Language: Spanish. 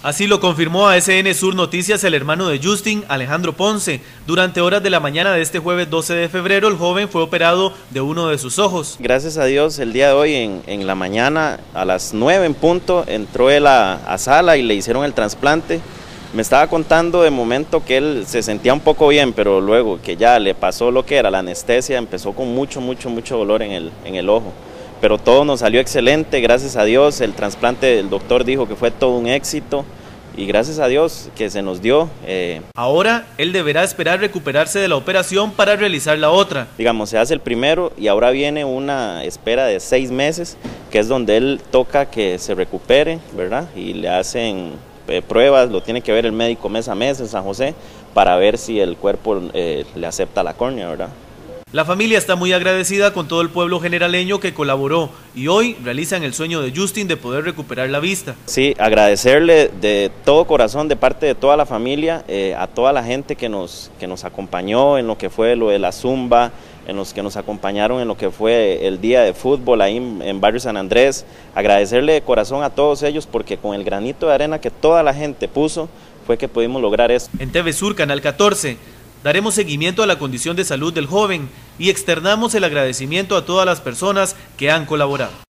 Así lo confirmó a SN Sur Noticias el hermano de Justin, Alejandro Ponce. Durante horas de la mañana de este jueves 12 de febrero, el joven fue operado de uno de sus ojos. Gracias a Dios, el día de hoy en la mañana, a las 9 en punto, entró él a sala y le hicieron el trasplante. Me estaba contando de momento que él se sentía un poco bien, pero luego que ya le pasó lo que era la anestesia, empezó con mucho dolor en el ojo. Pero todo nos salió excelente, gracias a Dios. El trasplante, el doctor dijo que fue todo un éxito y gracias a Dios que se nos dio. Ahora él deberá esperar recuperarse de la operación para realizar la otra. Digamos, se hace el primero y ahora viene una espera de 6 meses, que es donde él toca que se recupere, ¿verdad? Y le hacen pruebas, lo tiene que ver el médico mes a mes en San José para ver si el cuerpo le acepta la córnea, ¿verdad? La familia está muy agradecida con todo el pueblo generaleño que colaboró y hoy realizan el sueño de Justin de poder recuperar la vista. Sí, agradecerle de todo corazón de parte de toda la familia, a toda la gente que nos acompañó en lo que fue lo de la zumba, en los que nos acompañaron en lo que fue el día de fútbol ahí en Barrio San Andrés. Agradecerle de corazón a todos ellos porque con el granito de arena que toda la gente puso fue que pudimos lograr esto. En TV Sur, Canal 14. Daremos seguimiento a la condición de salud del joven y externamos el agradecimiento a todas las personas que han colaborado.